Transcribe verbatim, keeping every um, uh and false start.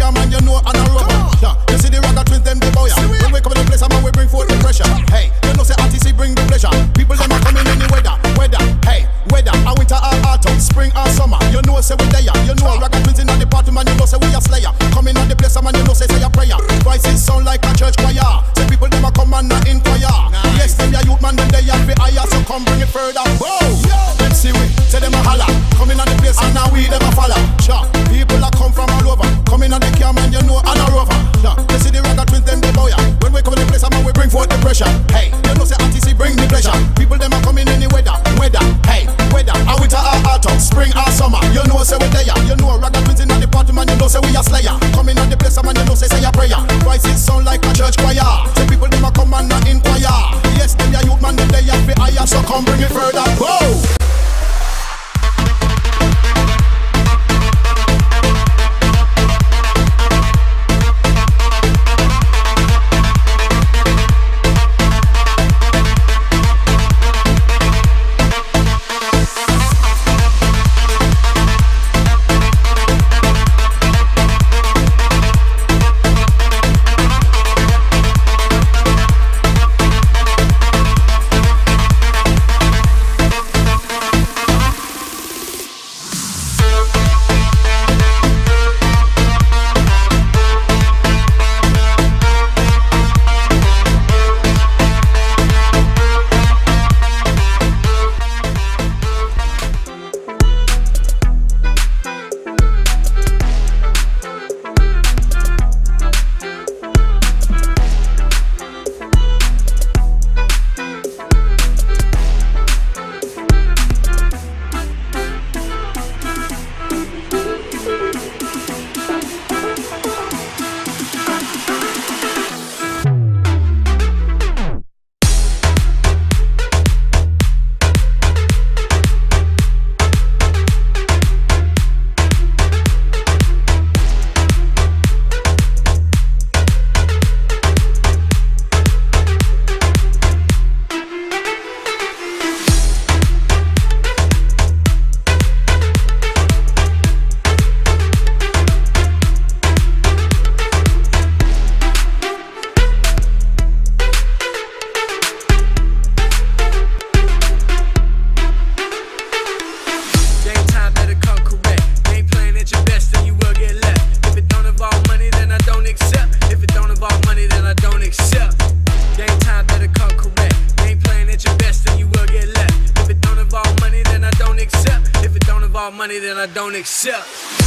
car man, you know, and a rubber. Yeah, you see the Ragga twins, them the boy. When we come in the place, man, we bring forth the pressure. Hey, you know say R T C bring the pleasure. People them a coming in the weather, weather. Hey, weather, a winter or autumn, spring or summer. You know say we there. You know Ragga twins in the party, man. You know say we a slayer. Coming on the place, man. You know say say a prayer. Voices sound like a church choir. Say people them a come and a inquire. Yes, them ya youth man, them they have the higher. So come bring it further. Whoa, let's see we say them a holler. Coming on the place and now we them a follow. Sure, people a come from all over. Coming on the car man, you know and a rover. Yeah, you see the Ragga twins, them the boy. When we come in the place, man, we bring forth the pressure. Hey, you know say R T C bring the pleasure. People them a coming in the weather, weather. Hey, weather, a winter or autumn, spring or summer. You know say we there. You know Ragga twins in the party, man. You know say we a slayer. Coming on the place, man. You know say say a prayer. Voices sound like a church choir. Say people them a come and a inquire. Yes, them ya youth man, them they have the higher. So come bring it further. Whoa. Money, then I don't accept.